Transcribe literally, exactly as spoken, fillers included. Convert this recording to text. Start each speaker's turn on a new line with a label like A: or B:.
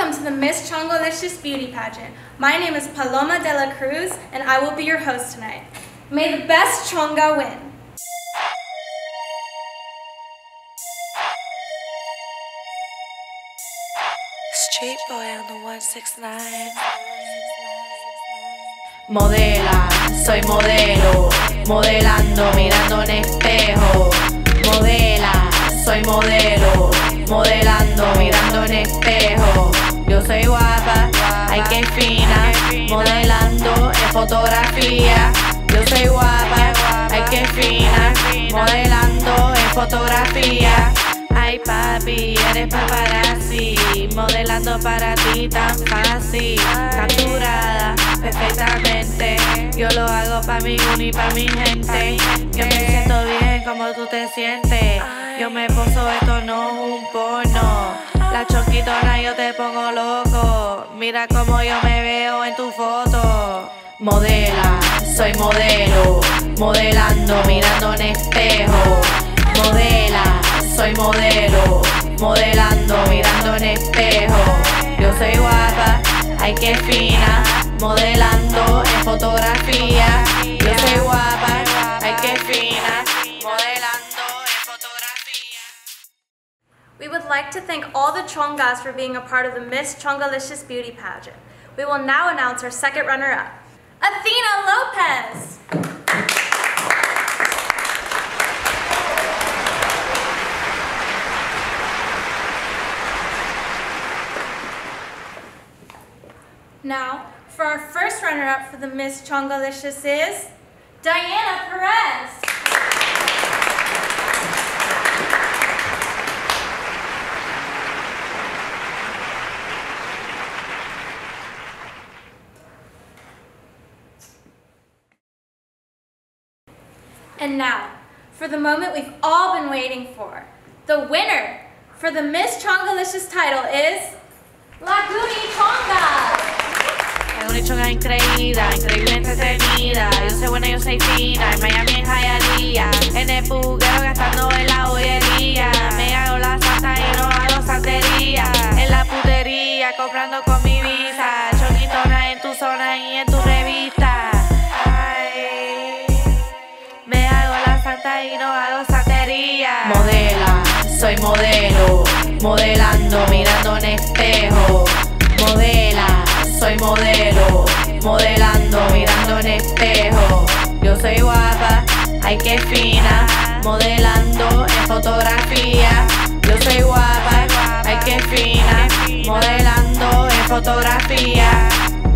A: Welcome to the Miss Chongolicious Beauty Pageant. My name is Paloma de la Cruz, and I will be your host tonight. May the best Chonga win.
B: Street boy on the one six nine.
C: Modela, soy modelo, modelando, mirando en espejo. Modela, soy modelo, modelando, mirando en espejo. Yo soy guapa, ay que fina, modelando en fotografía. Yo soy guapa, ay que fina, modelando en fotografía. Ay papi, eres paparazzi, modelando para ti tan fácil. Capturada perfectamente, yo lo hago pa' mi uni y pa' mi gente. Yo me siento bien como tú te sientes. Yo me poso, esto no es un porno. La chonquitona yo te pongo loco. Mira cómo yo me veo en tu foto. Modela, soy modelo, modelando, mirando en espejo. Modela, soy modelo, modelando, mirando en espejo. Yo soy guapa, ay que fina, modelando en fotografía. Yo soy guapa, ay que fina, modelando en fotografía.
A: We would like to thank all the Chongas for being a part of the Miss Chongolicious Beauty Pageant. We will now announce our second runner-up, Athena Lopez. Now, for our first runner-up for the Miss Chongolicious is Diana Perez. And now, for the moment we've all been waiting for. The winner for the Miss Chongolicious title is Laguni Chonga.
C: Es una chonga increíble, increíblemente entretenida. Yo soy buena, yo soy fina. En Miami, en Hialeah, en el puguero gastando en la joyería. Me hago la santa y no hago santería. En la putería, comprando con mi visa. Chonguitona en tu zona y en tu revista. Ay, me hago la santa y no hago santería. Modela, soy modelo, modelando, mirando en espejo. Modela, soy modelo, modelando, mirando en espejo. Yo soy guapa, ay que fina, modelando en fotografía. Yo soy guapa, ay que fina, modelando en fotografía.